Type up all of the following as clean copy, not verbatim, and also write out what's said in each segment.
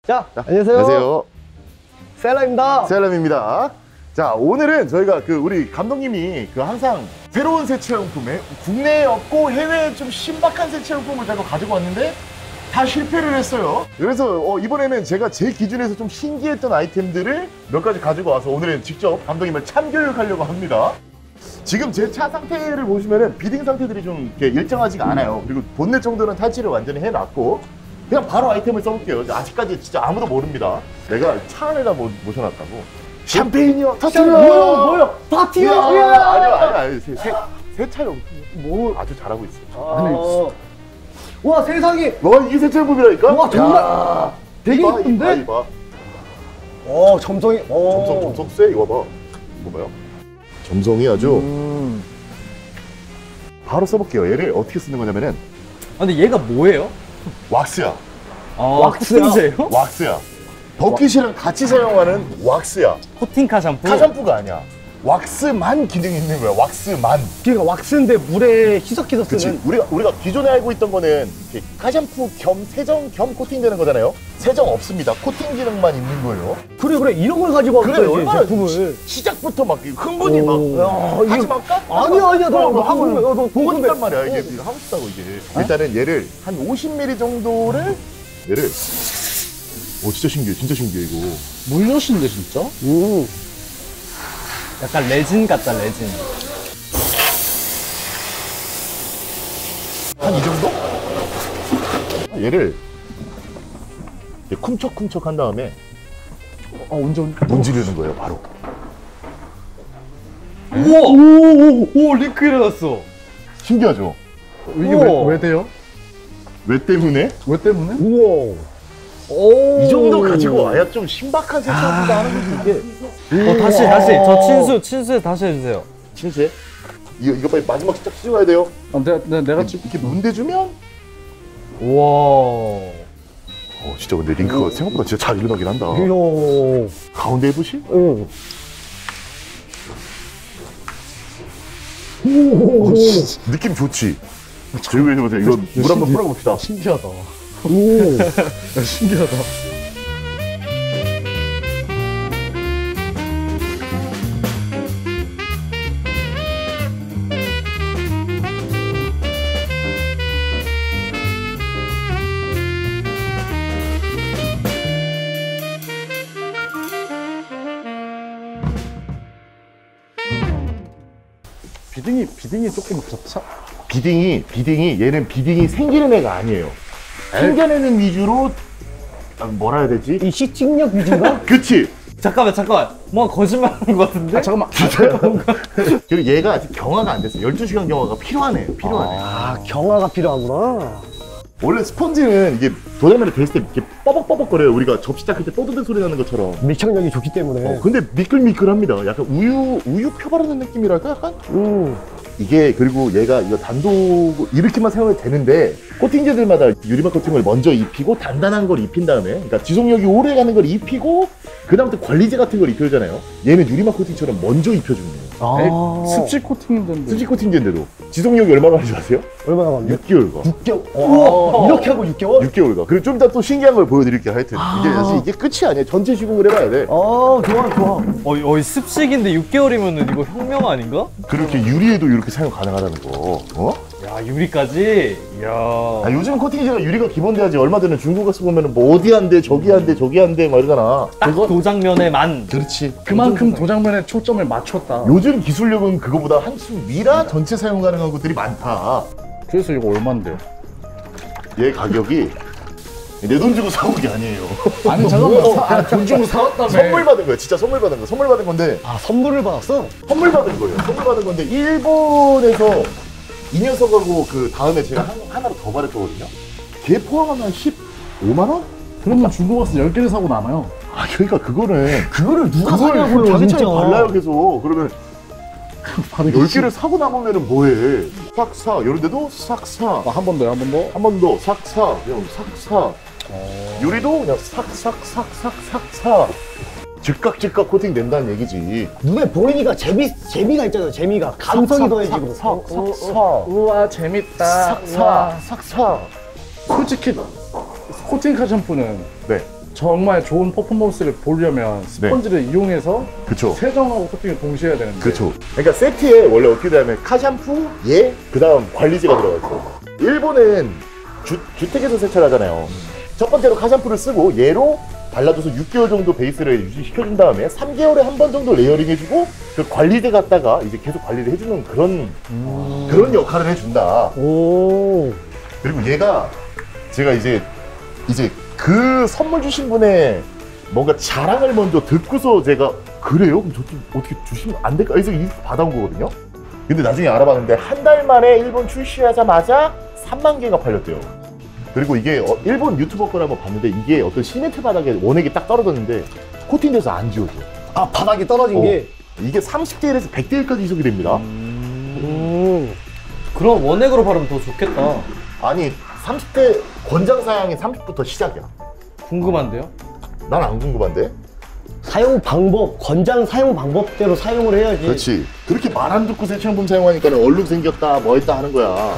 자, 안녕하세요. 안녕하세요. 셀럽입니다. 셀럽입니다. 자, 오늘은 저희가 우리 감독님이 항상 새로운 세차용품에 국내에 없고 해외에 좀 신박한 세차용품을 제가 가지고 왔는데 다 실패를 했어요. 그래서 이번에는 제가 제 기준에서 좀 신기했던 아이템들을 몇 가지 가지고 와서 오늘은 직접 감독님을 참교육하려고 합니다. 지금 제 차 상태를 보시면은 비딩 상태들이 좀 이렇게 일정하지가 않아요. 그리고 본넷 정도는 탈취를 완전히 해놨고 그냥 바로 아이템을 써볼게요. 아직까지 진짜 아무도 모릅니다. 내가 차 안에다 모셔놨다고. 샴페인이요? 터트려! 뭐야? 파티요? 아니요. 세차용품. 아주 잘하고 있어요. 와, 세상에! 이게 세차용품이라니까? 와, 정말 되게 예쁜데? 이봐. 점성이. 점성 쎄? 이거 봐. 이거 봐요. 점성이 아주. 바로 써볼게요. 얘를 어떻게 쓰는 거냐면은. 근데 얘가 뭐예요? 왁스야. 왁스예요? 왁스야. 버킷이랑 같이 사용하는 왁스야. 코팅카 샴푸? 카샴푸가 아니야. 왁스만 기능이 있는 거야. 왁스만. 그러니까 왁스인데 물에 희석해서 쓰는. 그치. 우리가 기존에 알고 있던 거는 이렇게 카샴푸 겸 세정 겸 코팅되는 거잖아요. 세정 없습니다. 코팅 기능만 있는 거예요. 그래 이런 걸 가지고 왔어요. 얼마나 제품을. 시작부터 막 흥분이 하지 말까? 아니야. 너 하고 보고 있단 말이야. 이게 하고 싶다고 이게. 일단은 얘를 한 50ml 정도를 얘를 진짜 신기해 이거. 물엿인데 진짜? 약간 레진 같다, 레진. 한 이 정도? 얘를 이렇게 쿰척쿰척 한 다음에 언제? 문지르는 거예요, 바로. 우와! 오, 링크 일어났어. 신기하죠? 이게 왜 돼요? 왜 때문에? 왜 때문에? 우와. 이 정도 가지고 와야 좀 신박한 세차보다 하는 거지, 이게. 다시. 저 친수에 다시 해주세요. 친수해? 이거 빨리 마지막 딱 씌워야 돼요. 내가 이렇게 문대주면? 우와. 진짜 근데 링크가 생각보다 진짜 잘 일어나긴 한다. 이야. 가운데 해보시? 응. 느낌 좋지? 조용히 해보세요. 이거 물 한번 풀어봅시다. 신기하다. 오. 신기하다. 비딩이 조금 그렇죠? 비딩이 얘는 비딩이 생기는 애가 아니에요. 생겨내는 위주로 뭐라 해야 되지? 이 시팅력 위주인가? 그치? 잠깐만. 뭔가 거짓말하는 것 같은데? 잠깐만. 그리고 얘가 아직 경화가 안 됐어. 12시간 경화가 필요하네. 경화가 필요하구나. 원래 스펀지는 이게 도장면에 댔을 때 이렇게 뻐벅뻐벅거려요. 우리가 접시 닦을 때 뽀드득 소리 나는 것처럼. 밀착력이 좋기 때문에. 근데 미끌미끌합니다. 약간 우유 펴바르는 느낌이랄까 약간? 이게 그리고 얘가 이거 단독 이렇게만 사용해도 되는데 코팅제들마다 유리막 코팅을 먼저 입히고 단단한 걸 입힌 다음에 그러니까 지속력이 오래 가는 걸 입히고 그 다음부터 관리제 같은 걸 입혀주잖아요. 얘는 유리막 코팅처럼 먼저 입혀주는 거예요. 습지 코팅인데. 수지 코팅제인데도 지속력이 얼마나 가는지 아세요? 얼마나 갑니까? 6개월가. 6개월. 우와. 이렇게 하고 6개월? 6개월가. 그리고 좀 이따 또 신기한 걸 보여드릴게요. 하여튼 이게 사실 이게 끝이 아니에요. 전체 시공을 해봐야 돼. 좋아. 습식인데 6개월이면은 이거 혁명 아닌가? 그렇게 유리에도 이렇게 사용 가능하다는 거. 야, 유리까지? 이야. 요즘 코팅제가 유리가 기본돼야지. 얼마 전에 중국 가서 보면은 뭐 어디 한 대, 저기 한 대, 저기 한 대 막 이러잖아. 딱 도장면에만. 그렇지. 그만큼 도장면에 초점을 맞췄다. 요즘 기술력은 그거보다 한층 미라 전체 사용 가능한 것들이 많다. 그래서 이거 얼만데요? 얘 가격이 내 돈 주고 사온 게 아니에요. 아니 잠깐만. 돈 주고 사왔다며. 선물 받은 거예요. 진짜 선물 받은 거. 선물 받은 건데 선물을 받았어? 선물 받은 거예요. 선물 받은 건데 일본에서 이 녀석하고 그 다음에 제가 하나로 더 받았거든요. 걔 포함하면 한 15만 원? 그러면 중국 가서 10개를 사고 남아요. 그러니까 그거를 누가 사냐고요, 자기 진짜. 차에 발라요 계속. 그러러면 10개를 사고 남으면 뭐해? 싹 사. 이런데도 싹 사. 한 번 더요, 한 번 더. 한 번 더 싹 사. 그냥 싹 사. 유리도 그냥 싹 사. 즉각 코팅 된다는 얘기지. 눈에 보이니까 재미가 있잖아. 재미가 감성이 더해지고. 우와 재밌다. 싹 사. 솔직히 코팅카 샴푸는 네. 정말 좋은 퍼포먼스를 보려면 스펀지를 이용해서 그쵸. 세정하고 코팅을 동시에 해야 되는데. 그렇죠. 그러니까 세트에 원래 어떻게 되냐면 카샴푸, 예, 그다음 관리제가 들어가죠. 일본은 주택에서 세차를 하잖아요. 첫 번째로 카샴푸를 쓰고 얘로 발라줘서 6개월 정도 베이스를 유지시켜준 다음에 3개월에 한 번 정도 레이어링 해주고 그 관리제 갖다가 이제 계속 관리를 해주는 그런 역할을 해준다. 오. 그리고 얘가 제가 이제 그 선물 주신 분의 뭔가 자랑을 먼저 듣고서 제가 그래요? 그럼 저 좀 어떻게 주시면 안 될까? 해서 이 받아온 거거든요. 근데 나중에 알아봤는데 한 달 만에 일본 출시하자마자 3만 개가 팔렸대요. 그리고 이게 일본 유튜버 걸 한번 봤는데 이게 어떤 시멘트 바닥에 원액이 딱 떨어졌는데 코팅돼서 안 지워져. 아, 바닥에 떨어진 게. 이게 30대 1에서 100대 1까지 이속이 됩니다. 그럼 원액으로 바르면 더 좋겠다. 아니 30대 권장 사양이 30부터 시작이야. 궁금한데요? 난 안 궁금한데? 사용 방법, 권장 사용 방법대로 사용을 해야지. 그렇지. 그렇게 말 안 듣고 세차용품 사용하니까 얼룩 생겼다 뭐 했다 하는 거야.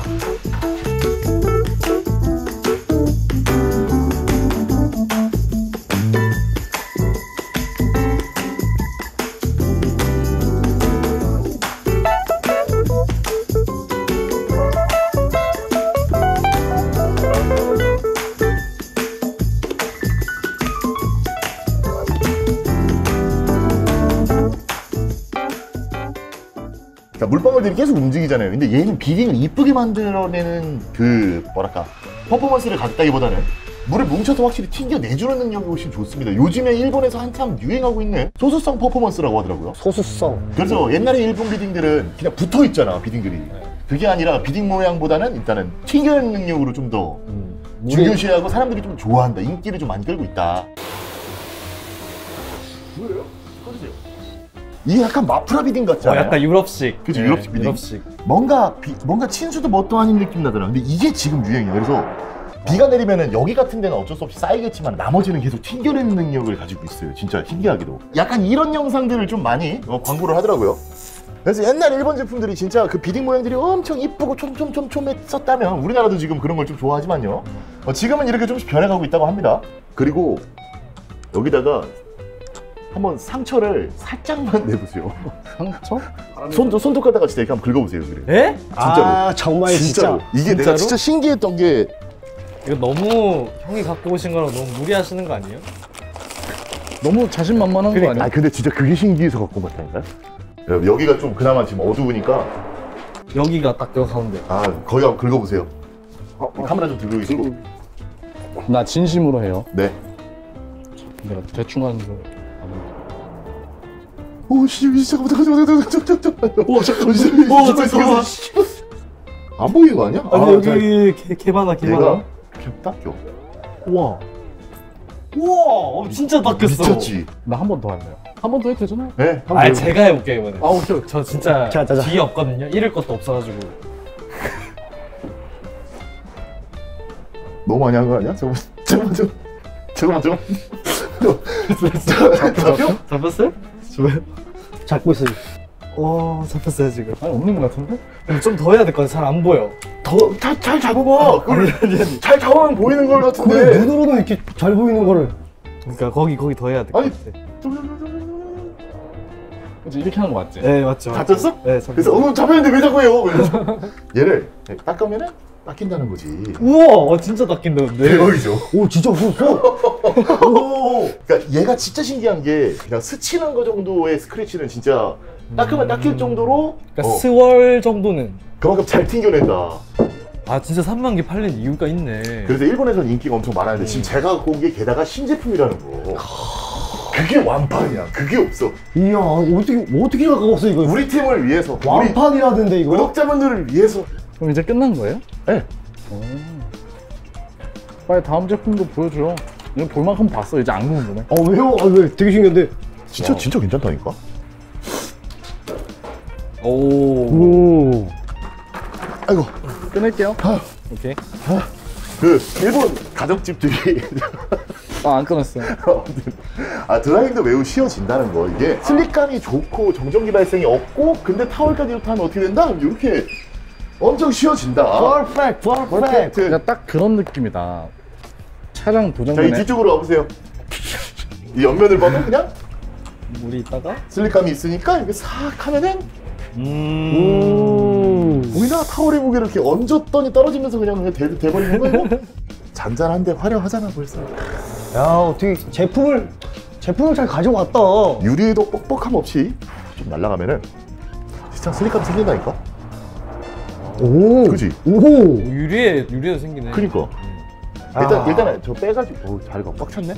자, 물방울들이 계속 움직이잖아요. 근데 얘는 비딩을 이쁘게 만들어내는 그 뭐랄까 퍼포먼스를 갖다기보다는 물을 뭉쳐서 확실히 튕겨내주는 능력이 훨씬 좋습니다. 요즘에 일본에서 한참 유행하고 있는 소수성 퍼포먼스라고 하더라고요. 소수성. 그래서 옛날에 일본 비딩들은 그냥 붙어있잖아, 비딩들이. 그게 아니라 비딩 모양보다는 일단은 튕겨내는 능력으로 좀 더 중요시하고 사람들이 좀 좋아한다. 인기를 좀 많이 끌고 있다. 뭐예요? 꺼주세요. 이게 약간 마프라 비딩 같잖아요. 약간 유럽식. 그치, 유럽식 비딩. 유럽식. 뭔가 친수도 뭣도 아닌 느낌 나더라. 근데 이게 지금 유행이야. 그래서 비가 내리면은 여기 같은 데는 어쩔 수 없이 쌓이겠지만 나머지는 계속 튕겨내는 능력을 가지고 있어요. 진짜 신기하게도. 약간 이런 영상들을 좀 많이 광고를 하더라고요. 그래서 옛날 일본 제품들이 진짜 그 비딩 모양들이 엄청 이쁘고 촘촘촘촘했었다면 우리나라도 지금 그런 걸 좀 좋아하지만요. 지금은 이렇게 조금씩 변해가고 있다고 합니다. 그리고 여기다가 한번 상처를 살짝만 내보세요. 상처? 손톱 갖다가 진짜 이렇게 한번 긁어보세요. 그래. 에? 진짜로. 아, 정말 진짜로. 진짜. 이게 내가 진짜로? 진짜 신기했던 게 이거 너무 형이 갖고 오신 거랑 너무 무리하시는 거 아니에요? 너무 자신만만한 거 아니야? 아 근데 진짜 그게 신기해서 갖고 온 것 같다니까? 여기가 좀 그나마 지금 어두우니까 여기가 딱 그 가운데. 아 거기 한번 긁어보세요. 카메라 좀 들고 계시고. 나 진심으로 해요. 네. 내가 대충 하는 거. 오 잠깐만. 오 잠깐만. 안 보이는 거 아니야? 아니 여기 개많아. 얘가 딱 껴. 우와. 우와, 진짜 닦였어. 미쳤지. 나 한 번 더 할래요. 한 번 더 해도 되잖아. 네. 아, 제가 해볼게요 이번에. 아, 오케이. 저 진짜 자. 뒤에 없거든요. 잃을 것도 없어가지고. 너무 많이 한 거 아니야? 잠깐만. 잡혔어요? 잡고 있어요. 잡혔어요 지금. 아니, 없는 거 같은데? 좀 더 해야 될 것 같아. 잘 안 보여. 잘 잡아봐. 잘 잡으면 보이는 걸 그래, 같은데. 눈으로는 이렇게 잘 보이는 거를. 그러니까 거기 더 해야 될 것 아니. 같아. 그치, 이렇게 하는 거 맞지? 네 맞죠. 다쳤어? 네. 그래서 잡혔는데 왜 자꾸 해요? 그래서 얘를 닦으면은 닦인다는 거지. 우와, 진짜 닦인다 근데. 대박이죠. 오, 진짜 없었어. 오. 그러니까 얘가 진짜 신기한 게 그냥 스치는 거 정도의 스크래치는 진짜 닦으면 닦일 정도로 그러니까 스월 정도는. 그만큼 잘 튕겨낸다. 아 진짜 3만 개 팔린 이유가 있네. 그래서 일본에서는 인기가 엄청 많았는데 지금 제가 갖고 온 게 게다가 신제품이라는 거. 그게 완판이야. 그게 없어. 이야, 어떻게 가까웠어, 이거. 우리 팀을 위해서 우리 완판이라던데, 이거. 구독자분들을 위해서. 그럼 이제 끝난 거예요? 네. 빨리 다음 제품도 보여줘. 이거 볼 만큼 봤어. 이제 안 궁금해. 왜요? 왜? 되게 신기한데. 진짜 괜찮다니까? 오. 아이고. 끊을게요. 오케이. 그 일본 가정집들이 안 끊었어요. 드라이도 매우 쉬워진다는 거. 이게 슬릭감이 좋고 정전기 발생이 없고 근데 타월까지 이렇게 하면 어떻게 된다? 이렇게 엄청 쉬워진다. 퍼펙트. 그냥 딱 그런 느낌이다. 차량 자, 이 도장면에 뒤쪽으로 와보세요. 이 옆면을 보면 그냥 물이 있다가 슬릭감이 있으니까 이렇게 싹 하면은 음. 보이나? 타월의 무게를 이렇게 얹었더니 떨어지면서 그냥 돼버리는 거예요. 잔잔한데 화려하잖아 벌써. 야, 어떻게 제품을 잘 가져왔다. 유리에도 뻑뻑함 없이 좀 날아가면은 진짜 슬릭감 생긴다니까? 오. 그지? 오. 유리에도 생기네. 그니까. 일단 저 빼가지고 자리가 꽉 찼네.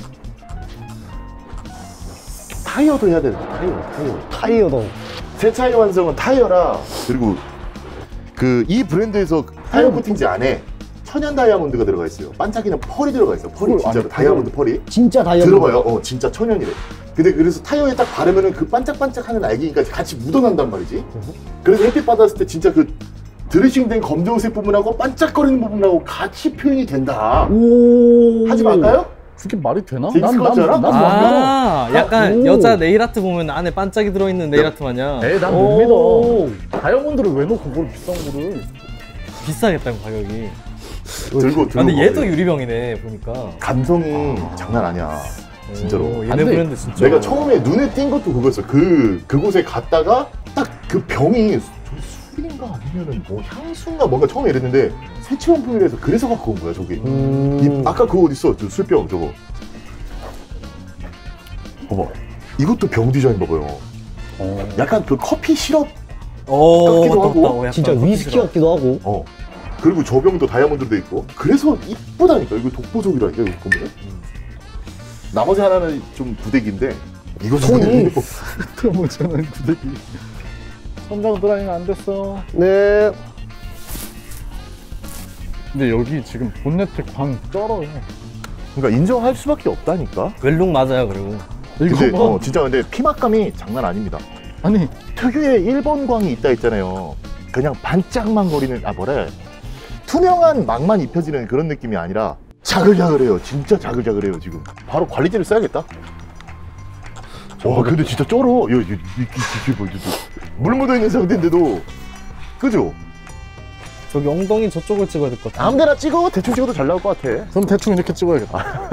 타이어도 해야 돼. 타이어. 타이어도. 세차의 완성은 타이어라. 그리고 이 브랜드에서 타이어 코팅제 안에 천연 다이아몬드가 들어가 있어요. 반짝이는 펄이 들어가 있어. 펄이 진짜로 아니, 다이아몬드 펄이. 진짜 다이어도. 들어봐요. 진짜 천연이래. 근데 그래서 타이어에 딱 바르면은 그 반짝반짝하는 알갱이까지 같이 묻어난단 말이지. 그래서 햇빛 받았을 때 진짜 그 드레싱된 검정색 부분하고 반짝거리는 부분하고 같이 표현이 된다. 오. 하지 말까요? 그게 말이 되나? 재밌을 것 같지 않아? 아, 약간 오. 여자 네일아트 보면 안에 반짝이 들어있는 네일아트 마냥 에이 난 못 믿어. 다이아몬드를 왜 넣고 그걸 비싼 거를. 비싸겠다 가격이. 들고 아, 근데 얘도 거예요. 유리병이네 보니까. 감성이 장난 아니야. 진짜로. 오, 안 얘네 돼. 브랜드 진짜. 내가 처음에 눈에 띈 것도 그거였어. 그곳에 갔다가 딱 그 병이 술인가 아니면은 뭐 향수인가 뭔가 처음에 이랬는데 세차용품이라서 그래서 갖고 온 거야 저기. 아까 그거 어딨어? 저 술병 저거. 봐봐. 이것도 병 디자인 봐봐요. 약간 그 커피 시럽. 같기도 맞다, 하고. 맞다. 약간 진짜 위스키 같기도 하고. 그리고 저 병도 다이아몬드로 돼 있고. 그래서 이쁘다니까. 이거 독보적이라니까 이거 보면. 나머지 하나는 좀 부대기인데 이거는 손이. 그냥 핸드폰. 들어보자는 구데기. 선장 드라이가 안 됐어. 네. 근데 여기 지금 본네트 광 쩔어요. 그러니까 인정할 수밖에 없다니까. 웰룩 맞아요 그리고. 이거 근데 봐. 진짜 근데 피막감이 장난 아닙니다. 아니 특유의 1번 광이 있다 했잖아요. 그냥 반짝만 거리는 뭐래 투명한 막만 입혀지는 그런 느낌이 아니라 자글자글해요. 진짜 자글자글해요 지금. 바로 관리제를 써야겠다. 와 근데 진짜 쩔어. 이게 뭐 물 묻어있는 상태인데도 그죠? 저기 엉덩이 저쪽을 찍어야 될 것 같아. 아무데나 찍어. 대충 찍어도 잘 나올 것 같아. 그럼 대충 이렇게 찍어야겠다.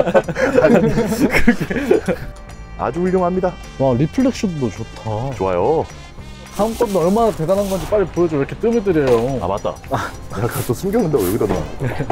아주 훌륭합니다. 와 리플렉션도 좋다. 좋아요. 다음 건도 얼마나 대단한 건지 빨리 보여줘. 왜 이렇게 뜸을 들여요. 아 맞다. 내가 가서 숨겨놓는다고 여기다 놔.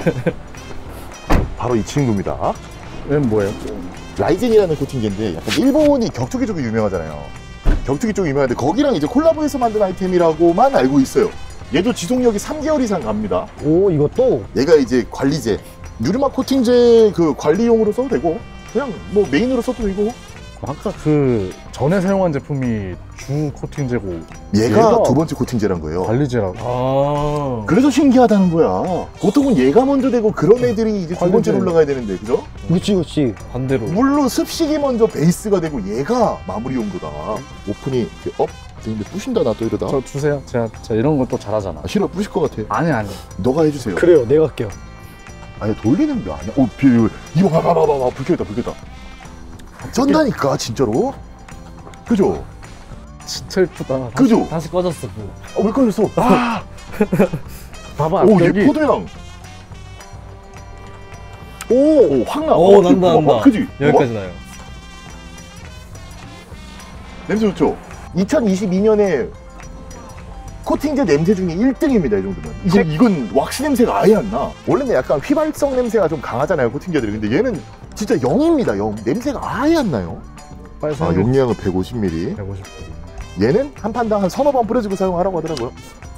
바로 이 친구입니다. 얘는 뭐예요? 라이젠이라는 코팅제인데 약간 일본이 격투기 쪽이 유명하잖아요. 격투기 쪽이 유명한데 거기랑 이제 콜라보해서 만든 아이템이라고만 알고 있어요. 얘도 지속력이 3개월 이상 갑니다. 오, 이것도. 얘가 이제 관리제, 유리막 코팅제 그 관리용으로 써도 되고 그냥 뭐 메인으로 써도 되고. 아까 그 전에 사용한 제품이 주 코팅제고 얘가 두 번째 코팅제란 거예요. 관리제라고. 아. 그래서 신기하다는 거야. 보통은 얘가 먼저 되고 그런 애들이 이제 두 번째로 관리제. 올라가야 되는데 그죠? 그치. 반대로. 물론 습식이 먼저 베이스가 되고 얘가 마무리 용도다. 오픈이 이렇게 근데 부신다 나 또 이러다. 저 주세요. 제가 이런 거 또 잘하잖아. 아, 싫어 부실 것 같아. 아니. 너가 해주세요. 그래요, 내가 할게요. 아니 돌리는 게 아니야. 이거 봐봐 불켰다. 쩐다니까 진짜로. 그죠? 진짜 예쁘다. 그죠? 다시 꺼졌어. 그. 왜 꺼졌어? 아, 봐봐. 오, 얘 여기 포도향. 오, 확 나. 오, 난다. 그지? 여기까지 나요. 냄새 좋죠? 2022년에 코팅제 냄새 중에 1등입니다, 이 정도면. 이건 왁스 냄새가 아예 안 나. 원래는 약간 휘발성 냄새가 좀 강하잖아요, 코팅제들이. 근데 얘는 진짜 0입니다, 0. 냄새가 아예 안 나요. 빨리 아, 용량은 150ml. 150. 얘는 한 판당 한 서너 번 뿌려주고 사용하라고 하더라고요.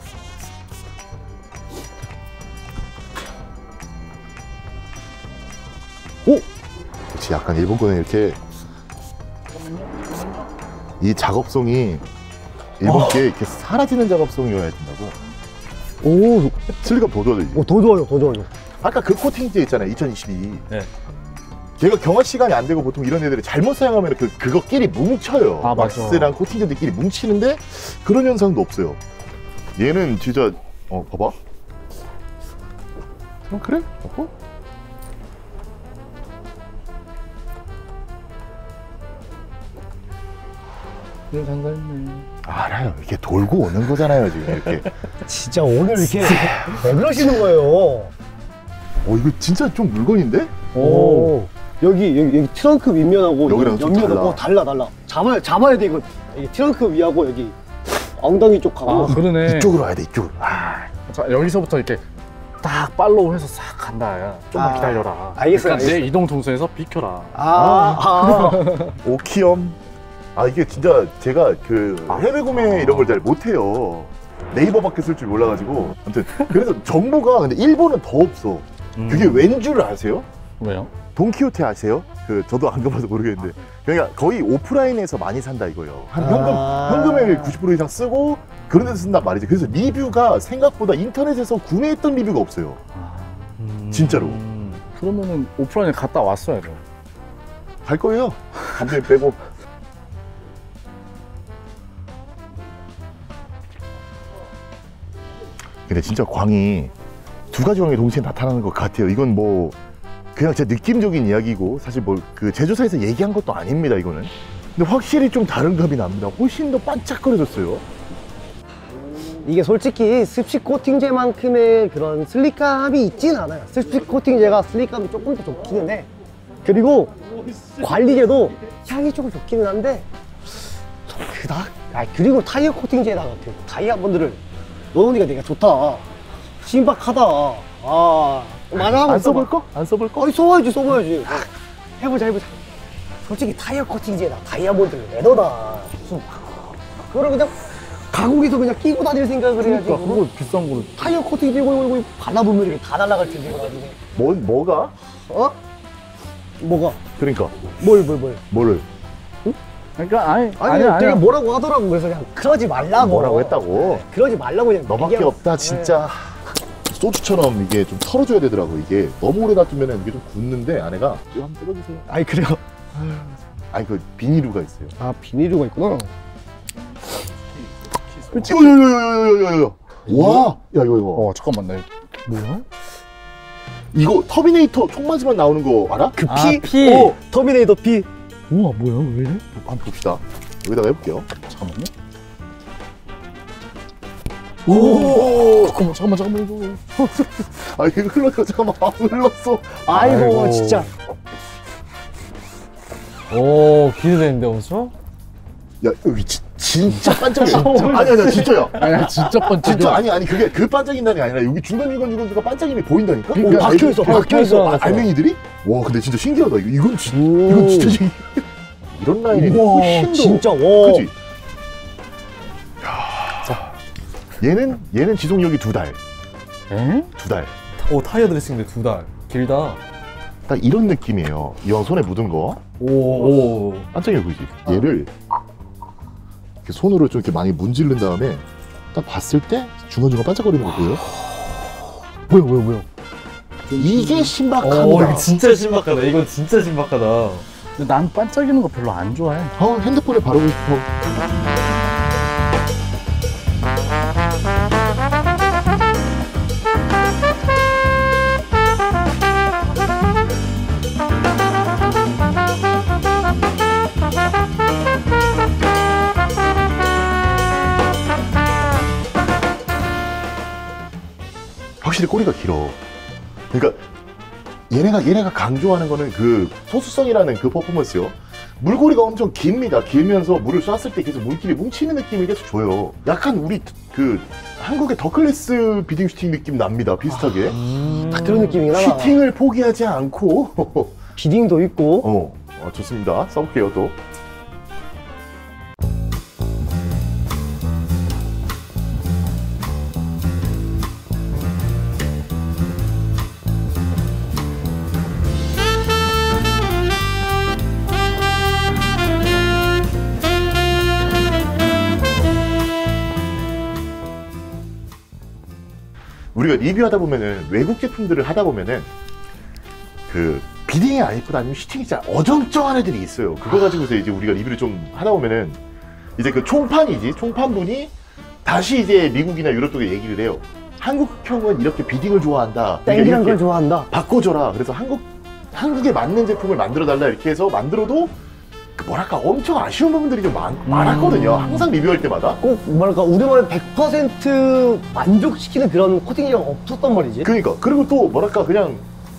오! 역시 약간 일본 거는 이렇게 이 작업성이 일본 게 이렇게 사라지는 작업성이어야 된다고. 오, 슬리감 더 좋아지지. 더 좋아요. 아까 그 코팅제 있잖아요, 2022. 네. 걔가 경화 시간이 안 되고 보통 이런 애들이 잘못 사용하면 그거끼리 뭉쳐요. 아, 맞아. 왁스랑 코팅제들끼리 뭉치는데 그런 현상도 없어요. 얘는 진짜 봐봐. 그래? 이거 장사했네. 알아요. 이게 돌고 오는 거잖아요, 지금 이렇게. 진짜 오늘 이렇게 왜 그러시는 거예요? 이거 진짜 좀 물건인데? 오. 여기 트렁크 윗면하고 여기랑 좀 옆면하고 달라. 잡아야 돼 이거. 여기 트렁크 위하고 여기 엉덩이 쪽하고. 아, 그러네. 이쪽으로 와야 돼, 이쪽으로. 아, 자, 여기서부터 이렇게 딱 팔로우 해서 싹 간다. 야. 좀만 아, 기다려라. 알겠어요, 일단 내 이동 동선에서 비켜라. 오키엄. 아, 이게 진짜 제가 그 해외 구매 이런 걸 잘 못해요. 네이버밖에 쓸 줄 몰라가지고. 아무튼 그래서 정보가 근데 일본은 더 없어. 그게 왠 줄 아세요? 왜요? 돈키호테 아세요? 저도 안 가봐서 모르겠는데 그러니까 거의 오프라인에서 많이 산다 이거예요. 한 현금을 90% 이상 쓰고 그런 데서 쓴단 말이지. 그래서 리뷰가 생각보다 인터넷에서 구매했던 리뷰가 없어요. 진짜로. 그러면은 오프라인에 갔다 왔어야죠. 갈 거예요. 감독님 빼고. 근데 진짜 광이 두 가지 광이 동시에 나타나는 것 같아요. 이건 뭐 그냥 제 느낌적인 이야기고 사실 뭐 그 제조사에서 얘기한 것도 아닙니다 이거는. 근데 확실히 좀 다른 감이 납니다. 훨씬 더 반짝거려졌어요. 이게 솔직히 습식 코팅제만큼의 그런 슬릭감이 있진 않아요. 습식 코팅제가 슬릭감이 조금 더 좋기는 해. 그리고 관리제도 향이 조금 좋기는 한데 좀 그닥? 그리고 타이어 코팅제에다가 그 다이아몬드를 넣으니까 되게 좋다. 신박하다. 안 써볼 거? 안 써볼 거? 아니 써봐야지. 해보자. 솔직히 타이어 코팅제에다 다이아몬드를 왜 넣어다. 무슨 그거를 그냥 가공해서 그냥 끼고 다닐 생각을 해야지. 그러니까 그거 비싼 거를. 타이어 코팅제 이거 발라보면 이게 다 날아갈 텐데 이거 나중에. 뭐가? 어? 뭐가? 그러니까 뭐를? 그러니까 아니 아니야. 되게 뭐라고 하더라고. 그래서 그냥 그러지 말라고. 뭐라고 했다고? 그러지 말라고 그냥 너밖에 얘기하고. 없다 진짜. 소주처럼 이게 좀 털어줘야 되더라고. 이게 너무 오래 놔두면 이게 좀 굳는데 안에가 이거 한번 뜯어주세요. 아니 그래요? 아니 그 비닐루가 있어요. 아 비닐류가 있구나. 요요요요요요요. 와, 야 이거. 잠깐만 나 뭐야? 이거 터미네이터 총 맞으면 나오는 거 알아? 그 아, 피? 피. 터미네이터 피. 우와 뭐야 왜 이래? 한번 봅시다. 여기다가 해볼게요. 잠깐만요. 오, 잠깐만 이거. 아 이거 흘렀어. 잠깐만, 흘렀어. 아이고 진짜. 오, 기대되는데 엄청? 야 여기 진짜 반짝이야. 아니야 진짜야. 아니야 진짜 번쩍. 진짜 아니 그게 그 반짝인다는 게 아니라 여기 중간 반짝임이 보인다니까? 오, 박혀있어. 알맹이들이? 와 근데 진짜 신기하다. 이건 진짜 신기해. 이런 라인이 우와, 훨씬 더 진짜, 와. 그치? 얘는 지속력이 2달. 에? 2달. 오, 타이어 드레싱인데 2달. 길다. 딱 이런 느낌이에요. 이 손에 묻은 거. 오. 반짝이야 보이지? 얘를 이렇게 손으로 좀 이렇게 많이 문지른 다음에 딱 봤을 때 중간중간 반짝거리는 거 보여요? 뭐야? 이게 오, 신박합니다. 이거 진짜 신박하다. 이건 진짜 신박하다. 근데 난 반짝이는 거 별로 안 좋아해. 핸드폰에 바르고 싶어. 확실히 꼬리가 길어. 그러니까 얘네가 강조하는 거는 그 소수성이라는 그 퍼포먼스요. 물꼬리가 엄청 깁니다. 길면서 물을 쐈을 때 계속 물길이 뭉치는 느낌을 계속 줘요. 약간 우리 그 한국의 더클래스 비딩 슈팅 느낌 납니다. 비슷하게. 딱 그런 느낌이긴 하다. 슈팅을 포기하지 않고 비딩도 있고. 좋습니다. 써볼게요 또. 우리가 리뷰하다 보면은 외국 제품들을 하다 보면은 그 비딩이 안 예쁘다 아니면 슈팅이 진짜 어정쩡한 애들이 있어요. 그거 가지고서 이제 우리가 리뷰를 좀 하다 보면은 이제 그 총판분이 다시 이제 미국이나 유럽 쪽에 얘기를 해요. 한국형은 이렇게 비딩을 좋아한다. 땡기란 걸 좋아한다. 바꿔줘라. 그래서 한국에 맞는 제품을 만들어 달라 이렇게 해서 만들어도 그 뭐랄까 엄청 아쉬운 부분들이 좀 많았거든요. 항상 리뷰할 때마다. 꼭 뭐랄까 우리말 100% 만족시키는 그런 코팅이 없었단 말이지. 그러니까 그리고 또 뭐랄까 그냥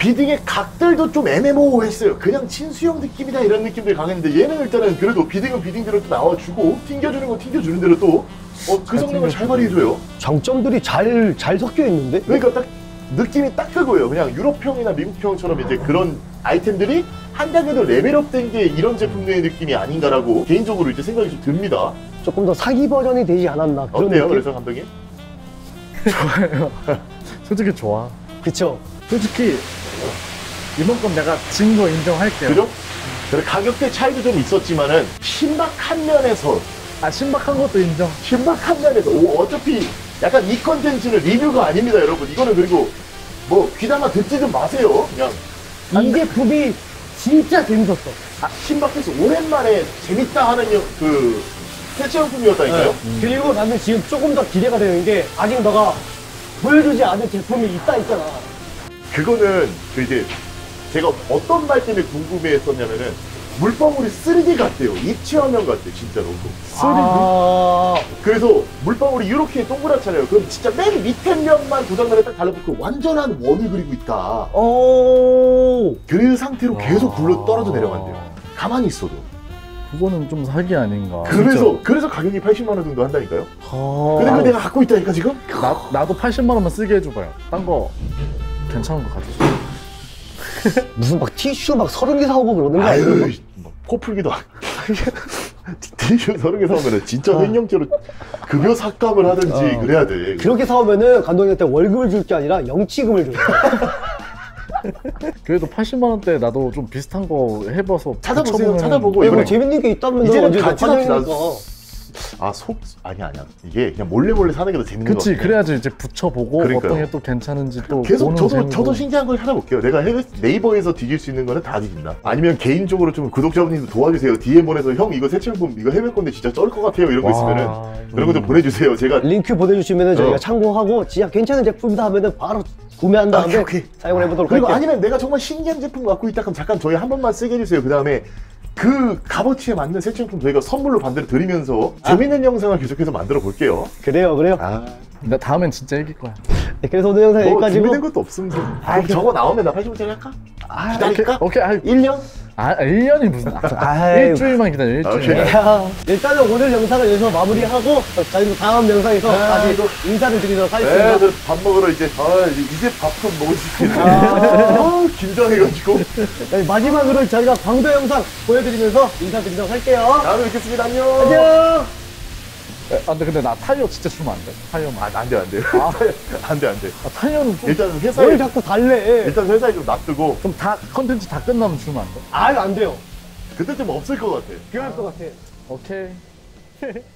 비딩의 각들도 좀 애매모호했어요. 그냥 친수형 느낌이다 이런 느낌들이 강했는데 얘는 일단은 그래도 비딩은 비딩대로 또 나와주고 튕겨주는 건 튕겨주는 대로 또 그 성능을 잘 발휘해줘요. 장점들이 잘 섞여 있는데? 그러니까 딱 느낌이 딱 그거예요. 그냥 유럽형이나 미국형처럼 이제 그런 아이템들이 한 단계 더 레벨업된 게 이런 제품의 느낌이 아닌가라고 개인적으로 이제 생각이 좀 듭니다. 조금 더 사기 버전이 되지 않았나 그런 어때요? 느낌? 그래서 감독님? 좋아요. 솔직히 좋아. 그쵸? 솔직히 이번 건 내가 진 거 인정할게요. 그죠? 그래, 가격대 차이도 좀 있었지만은 신박한 면에서 신박한 것도 인정. 신박한 면에서 어차피 약간 이 컨텐츠는 리뷰가 아닙니다, 여러분. 이거는 그리고 뭐 귀담아 듣지 좀 마세요. 그냥 이 제품이 진짜 재밌었어. 신박해서 오랜만에 재밌다 하는 그 세차용품이었다니까요. 그리고 나는 지금 조금 더 기대가 되는 게 아직 너가 보여주지 않은 제품이 있잖아. 그거는 그 이제 제가 어떤 말 때문에 궁금해했었냐면은 물방울이 3D 같대요. 입체화면 같대 진짜로. 3D? 그래서 물방울이 이렇게 동그랗잖아요. 그럼 진짜 맨 밑에 면만 도장면에 딱 달라붙고 완전한 원을 그리고 있다. 그 상태로 계속 굴러 떨어져 내려간대요. 가만히 있어도. 그거는 좀 사기 아닌가. 그래서 가격이 80만 원 정도 한다니까요. 근데 그거 내가 갖고 있다니까 지금? 나도 80만 원만 쓰게 해줘봐요. 딴 거 괜찮은 거 가져줘. 무슨 막 티슈 막 30개 사오고 그러는 거 아니야? 아유, 코 풀기도 티슈 30개 사오면 진짜 횡령죄로 급여 삭감을 하든지 그래야 돼. 그렇게 사오면은 감독님한테 월급을 줄 게 아니라 영치금을 줘요. 그래도 80만 원대 나도 좀 비슷한 거 해봐서 찾아보세요. 붙여보면은- 찾아보고 뭐 이번에 재밌는 게 있다면 이제는 언제 같이 삽시다. 환영이니까. 아니야. 이게 그냥 몰래 사는 게 더 재밌는 거 그치, 같아. 그래야지 이제 붙여보고 그러니까요. 어떤 게 또 괜찮은지 또 계속 보는 재미도. 저도 신기한 걸 찾아볼게요. 내가 네이버에서 뒤질 수 있는 거는 다 뒤진다. 아니면 개인적으로 좀 구독자분님도 도와주세요. DM 보내서 형 이거 새체용품 이거 해외 건데 진짜 쩔 것 같아요. 이런 거 있으면은 그런 거 좀 보내주세요. 제가 링크 보내주시면은 저희가 참고하고 진짜 괜찮은 제품이다 하면은 바로 구매한 다음에 오케이. 사용을 해보도록 그리고 할게요. 아니면 내가 정말 신기한 제품 갖고 있다 그럼 잠깐 저희 한 번만 쓰게 해주세요. 그 다음에 그 값어치에 맞는 새체용품 저희가 선물로 반대로 드리면서 재밌는 영상을 계속해서 만들어 볼게요. 그래요. 나 다음엔 진짜 이길 거야. 네, 그래서 오늘 영상 뭐 여기까지고. 준비된 것도 없습니다. 그럼 저거 나오면 나 80원짜리 할까? 기다릴까? 오케이. 1년? 1년이 무슨. 아이, 일주일만 기다려, 일주일. 오케이. 야, 일단은 오늘 영상을 여기서 마무리하고 저희도 다음 영상에서 다시 인사를 드리도록 하겠습니다. 네, 밥 먹으러 이제 밥 좀 먹을 수 있겠네. 긴장해가지고. 네, 마지막으로 저희가 광도 영상 보여드리면서 인사드리도록 할게요. 다음에 뵙겠습니다. 안녕. 안녕. 근데 나 타이어 진짜 주면 안 돼? 타이어만. 안 돼. 안 돼. 타이어는 좀. 일단 뭘 회사에 자꾸 달래. 일단 회사에 좀 놔두고 그럼 다 컨텐츠 다 끝나면 주면 안 돼? 안 돼요. 그때쯤 없을 것 같아. 필요할 것 같아. 오케이.